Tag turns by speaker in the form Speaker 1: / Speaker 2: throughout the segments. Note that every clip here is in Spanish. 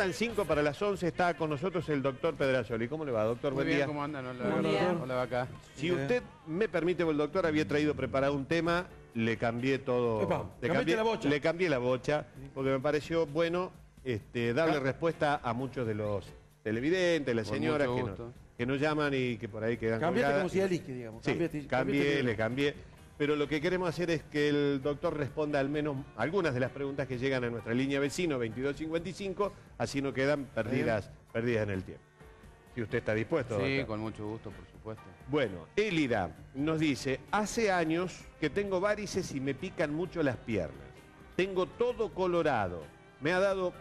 Speaker 1: Faltan 5 para las 11, está con nosotros el doctor Pedrasoli. ¿Cómo le va, doctor?
Speaker 2: Muy
Speaker 1: Buen
Speaker 2: bien,
Speaker 1: día.
Speaker 2: ¿cómo andan? Hola,
Speaker 3: Buen día.
Speaker 2: hola, vaca.
Speaker 1: Si usted me permite, el doctor había traído preparado un tema, le cambié todo.
Speaker 3: Epa, cambiaste la bocha.
Speaker 1: Le cambié la bocha, porque me pareció bueno darle respuesta a muchos de los televidentes, las
Speaker 2: Con
Speaker 1: señoras
Speaker 2: mucho gusto.
Speaker 1: que nos llaman y que por ahí quedan
Speaker 3: Cambiaste
Speaker 1: colgadas.
Speaker 3: como si Alice, digamos.
Speaker 1: Sí,
Speaker 3: Cambiaste.
Speaker 1: le cambié. Pero lo que queremos hacer es que el doctor responda al menos algunas de las preguntas que llegan a nuestra línea vecino 2255, así no quedan perdidas en el tiempo. Si usted está dispuesto.
Speaker 2: Sí,
Speaker 1: doctor.
Speaker 2: con mucho gusto, por supuesto.
Speaker 1: Bueno, Elida nos dice, hace años que tengo varices y me pican mucho las piernas. Tengo todo colorado. Me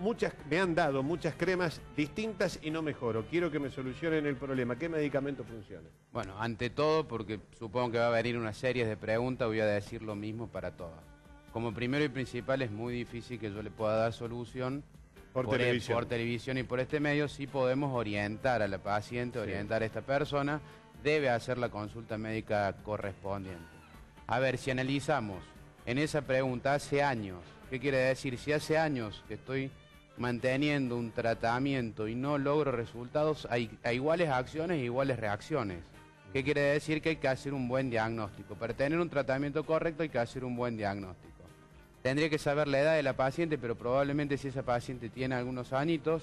Speaker 1: han dado muchas cremas distintas y no mejoro. Quiero que me solucionen el problema. ¿Qué medicamento funciona?
Speaker 2: Bueno, ante todo, porque supongo que va a venir una serie de preguntas, voy a decir lo mismo para todas. Como primero y principal, es muy difícil que yo le pueda dar solución
Speaker 1: Por televisión.
Speaker 2: Por televisión y por este medio. Sí podemos orientar a la paciente, orientar a esta persona. Debe hacer la consulta médica correspondiente. A ver, si analizamos en esa pregunta hace años, ¿qué quiere decir? Si hace años que estoy manteniendo un tratamiento y no logro resultados, hay iguales acciones e iguales reacciones. ¿Qué quiere decir? Que hay que hacer un buen diagnóstico. Para tener un tratamiento correcto hay que hacer un buen diagnóstico. Tendría que saber la edad de la paciente, pero probablemente si esa paciente tiene algunos añitos,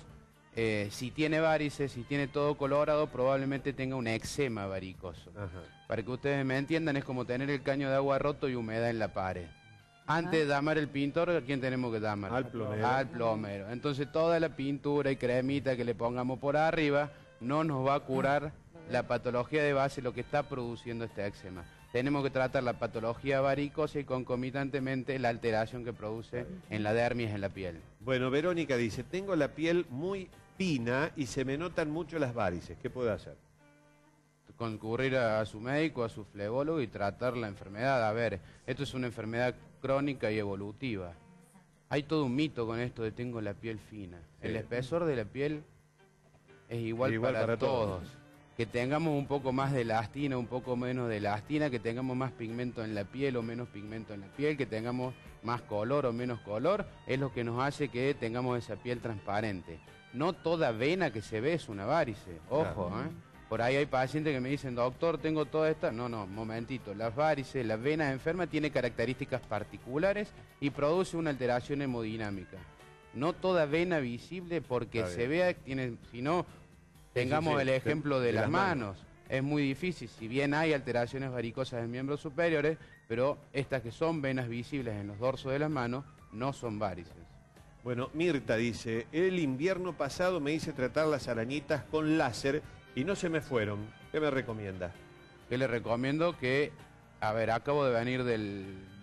Speaker 2: si tiene varices, si tiene todo colorado, probablemente tenga un eczema varicoso.
Speaker 1: Ajá.
Speaker 2: Para que ustedes me entiendan, es como tener el caño de agua roto y humedad en la pared. Antes de damar el pintor, ¿a quién tenemos que damar?
Speaker 1: Al plomero.
Speaker 2: Al plomero. Entonces toda la pintura y cremita que le pongamos por arriba no nos va a curar la patología de base, lo que está produciendo este eczema. Tenemos que tratar la patología varicosa y concomitantemente la alteración que produce en la dermis, en la piel.
Speaker 1: Bueno, Verónica dice, tengo la piel muy fina y se me notan mucho las varices. ¿Qué puedo hacer?
Speaker 2: Concurrir a su médico, a su flebólogo y tratar la enfermedad. A ver, esto es una enfermedad crónica y evolutiva. Hay todo un mito con esto de tengo la piel fina.
Speaker 1: Sí.
Speaker 2: El espesor de la piel es igual para
Speaker 1: todos.
Speaker 2: todos. Que tengamos un poco más de elastina, un poco menos de elastina, que tengamos más pigmento en la piel o menos pigmento en la piel, que tengamos más color o menos color, es lo que nos hace que tengamos esa piel transparente. No toda vena que se ve es una varice, ojo,
Speaker 1: Claro.
Speaker 2: Por ahí hay pacientes que me dicen, doctor, tengo toda esta... No, momentito, las varices, la vena enferma tiene características particulares y produce una alteración hemodinámica. No toda vena visible porque
Speaker 1: Está
Speaker 2: se
Speaker 1: bien.
Speaker 2: vea, si no, tengamos
Speaker 1: sí,
Speaker 2: el ejemplo de
Speaker 1: de
Speaker 2: las
Speaker 1: las
Speaker 2: manos. Es muy difícil, si bien hay alteraciones varicosas en miembros superiores, pero estas que son venas visibles en los dorsos de las manos no son varices.
Speaker 1: Bueno, Mirta dice, el invierno pasado me hice tratar las arañitas con láser y no se me fueron. ¿Qué me recomienda?
Speaker 2: Que le recomiendo que, a ver, acabo de venir del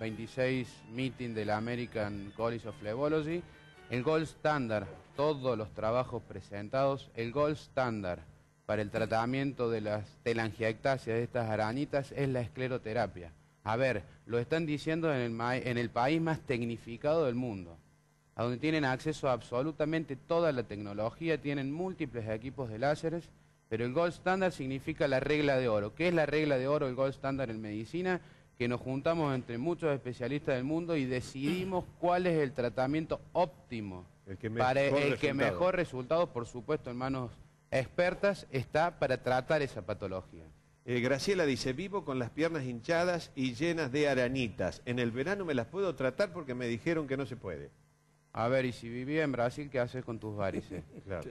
Speaker 2: 26 meeting de la American College of Phlebology, el gold standard, todos los trabajos presentados, el gold standard para el tratamiento de las telangiectasias de estas arañitas es la escleroterapia. A ver, lo están diciendo en el país más tecnificado del mundo, a donde tienen acceso a absolutamente toda la tecnología, tienen múltiples equipos de láseres, pero el gold standard significa la regla de oro. ¿Qué es la regla de oro, el gold standard en medicina? Que nos juntamos entre muchos especialistas del mundo y decidimos cuál es el tratamiento óptimo para el que mejor resultado, por supuesto, en manos expertas, está para tratar esa patología.
Speaker 1: Graciela dice, vivo con las piernas hinchadas y llenas de arañitas. En el verano me las puedo tratar porque me dijeron que no se puede.
Speaker 2: A ver, y si vivía en Brasil, ¿qué haces con tus varices?
Speaker 1: Claro.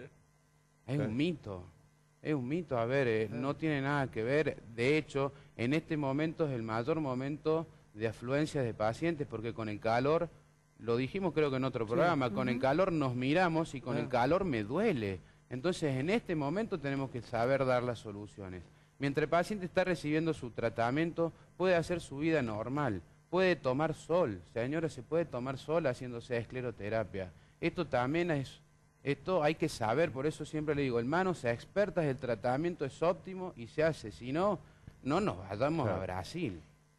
Speaker 2: Es un mito. Es un mito, a ver, no tiene nada que ver. De hecho, en este momento es el mayor momento de afluencia de pacientes porque con el calor, lo dijimos creo que en otro programa, con el calor nos miramos y con el calor me duele. Entonces, en este momento tenemos que saber dar las soluciones. Mientras el paciente está recibiendo su tratamiento, puede hacer su vida normal, puede tomar sol. Señora, se puede tomar sol haciéndose escleroterapia. Esto también es... Esto hay que saber, por eso siempre le digo, hermanos, expertas, el tratamiento es óptimo y se hace. Si no, no nos vayamos a Brasil.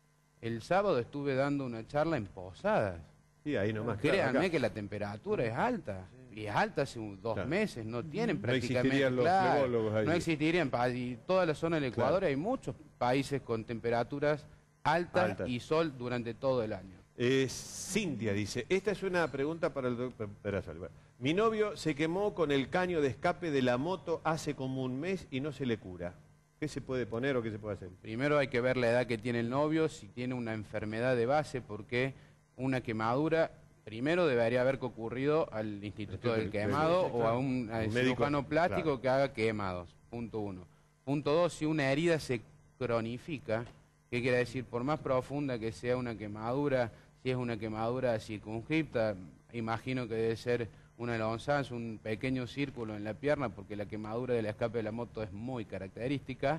Speaker 2: El sábado estuve dando una charla en Posadas.
Speaker 1: Sí, ahí nomás.
Speaker 2: Créanme que la temperatura es alta. Y es alta hace 2 meses, no tienen prácticamente...
Speaker 1: existirían los flebólogos ahí.
Speaker 2: No existirían. Y toda la zona del Ecuador hay muchos países con temperaturas altas y sol durante todo el año.
Speaker 1: Cintia dice, esta es una pregunta para el doctor Pedrasoli. Bueno, Mi novio se quemó con el caño de escape de la moto hace como un mes y no se le cura. ¿Qué se puede poner o qué se puede hacer?
Speaker 2: Primero hay que ver la edad que tiene el novio, si tiene una enfermedad de base, porque una quemadura, primero debería haber ocurrido al Instituto del Quemado o a un cirujano plástico que haga quemados, punto 1. Punto 2, si una herida se cronifica, ¿qué quiere decir? Por más profunda que sea una quemadura, si es una quemadura circunscripta, imagino que debe ser una lonzanza, un pequeño círculo en la pierna, porque la quemadura del escape de la moto es muy característica.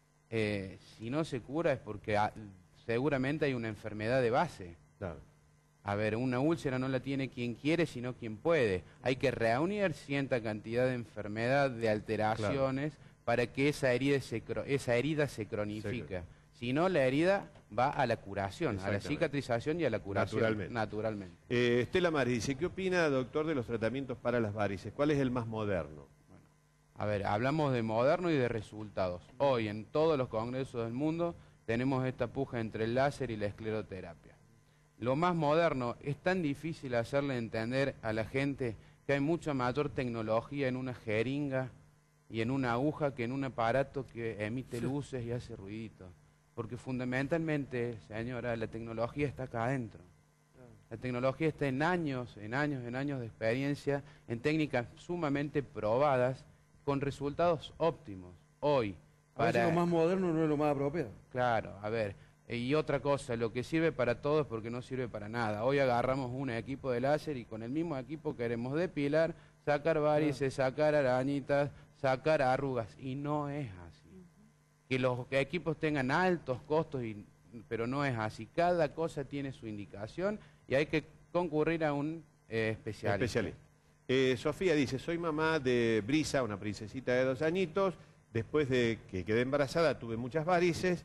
Speaker 2: Si no se cura es porque seguramente hay una enfermedad de base.
Speaker 1: Claro.
Speaker 2: A ver, una úlcera no la tiene quien quiere, sino quien puede. Hay que reunir cierta cantidad de enfermedad, de alteraciones, para que esa herida se cronifique. Si no, la herida va a la curación, a la cicatrización y a la curación. Naturalmente.
Speaker 1: Estela Maris dice, ¿qué opina, doctor, de los tratamientos para las varices? ¿Cuál es el más moderno?
Speaker 2: Bueno, a ver, hablamos de moderno y de resultados. Hoy, en todos los congresos del mundo, tenemos esta puja entre el láser y la escleroterapia. Lo más moderno, es tan difícil hacerle entender a la gente que hay mucha mayor tecnología en una jeringa y en una aguja que en un aparato que emite luces y hace ruidito. Porque fundamentalmente, señora, la tecnología está acá adentro. La tecnología está en años de experiencia, en técnicas sumamente probadas, con resultados óptimos. Hoy,
Speaker 3: a veces lo más moderno no es lo más apropiado.
Speaker 2: Claro, a ver, y otra cosa, lo que sirve para todo es porque no sirve para nada. Hoy agarramos un equipo de láser y con el mismo equipo queremos depilar, sacar varices, sacar arañitas, sacar arrugas, y no es así. Que los equipos tengan altos costos, pero no es así. Cada cosa tiene su indicación y hay que concurrir a un especialista.
Speaker 1: Sofía dice, soy mamá de Brisa, una princesita de 2 añitos. Después de que quedé embarazada tuve muchas varices.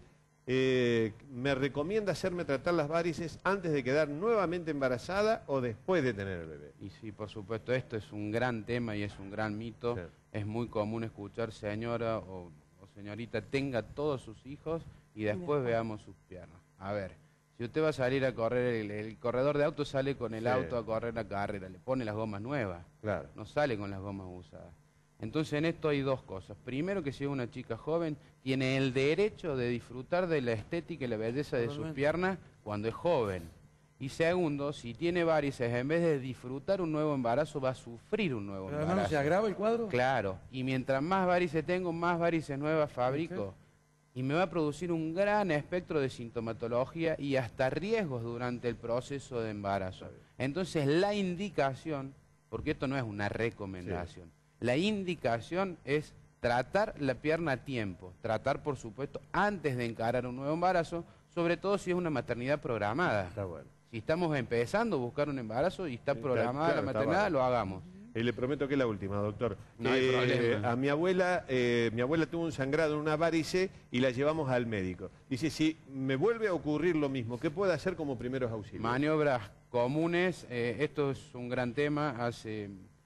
Speaker 1: ¿Me recomienda hacerme tratar las varices antes de quedar nuevamente embarazada o después de tener el bebé?
Speaker 2: Y sí, por supuesto, esto es un gran tema y es un gran mito. Sí. Es muy común escuchar, señora o señorita, tenga todos sus hijos y después veamos sus piernas. A ver, si usted va a salir a correr, el corredor de autos sale con el auto a correr la carrera, le pone las gomas nuevas, no sale con las gomas usadas. Entonces en esto hay dos cosas. Primero, que si es una chica joven, tiene el derecho de disfrutar de la estética y la belleza de sus piernas cuando es joven. Y segundo, si tiene varices, en vez de disfrutar un nuevo embarazo, va a sufrir un nuevo embarazo.
Speaker 3: ¿No se agrava el cuadro?
Speaker 2: Claro, y mientras más varices tengo, más varices nuevas fabrico. Y me va a producir un gran espectro de sintomatología y hasta riesgos durante el proceso de embarazo. Entonces la indicación, porque esto no es una recomendación, la indicación es tratar la pierna a tiempo, tratar por supuesto antes de encarar un nuevo embarazo, sobre todo si es una maternidad programada.
Speaker 1: Está bueno.
Speaker 2: Si estamos empezando a buscar un embarazo y está programada la maternidad, lo hagamos.
Speaker 1: Le prometo que es la última, doctor.
Speaker 2: No hay problema.
Speaker 1: A mi abuela tuvo un sangrado en una varice y la llevamos al médico. Dice, si me vuelve a ocurrir lo mismo, ¿qué puede hacer como primeros auxilios?
Speaker 2: Maniobras comunes, esto es un gran tema. Hace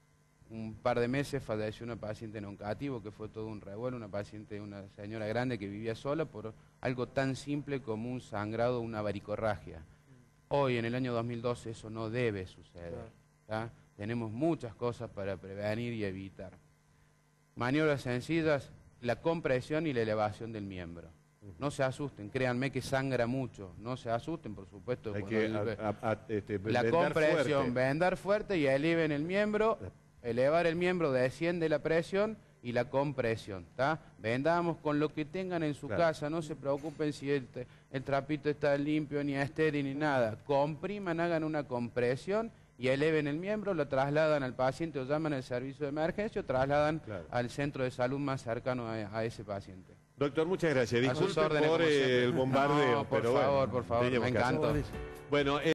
Speaker 2: un par de meses falleció una paciente en Oncativo, que fue todo un revuelo, una señora grande que vivía sola por algo tan simple como un sangrado, una varicorragia. Hoy, en el año 2012, eso no debe suceder. ¿Tá? Tenemos muchas cosas para prevenir y evitar. Maniobras sencillas, la compresión y la elevación del miembro. No se asusten, créanme que sangra mucho. No se asusten, por supuesto.
Speaker 1: Hay que
Speaker 2: la compresión, vendar fuerte y eleven el miembro. Elevar el miembro, desciende la presión y la compresión. ¿Tá? Vendamos con lo que tengan en su casa, no se preocupen si el trapito está limpio, ni estéril, ni nada. Compriman, hagan una compresión y eleven el miembro, lo trasladan al paciente o llaman al servicio de emergencia o trasladan al centro de salud más cercano a ese paciente.
Speaker 1: Doctor, muchas gracias. Disculpe por el bombardeo.
Speaker 2: No, por favor, me encanta.
Speaker 1: Bueno,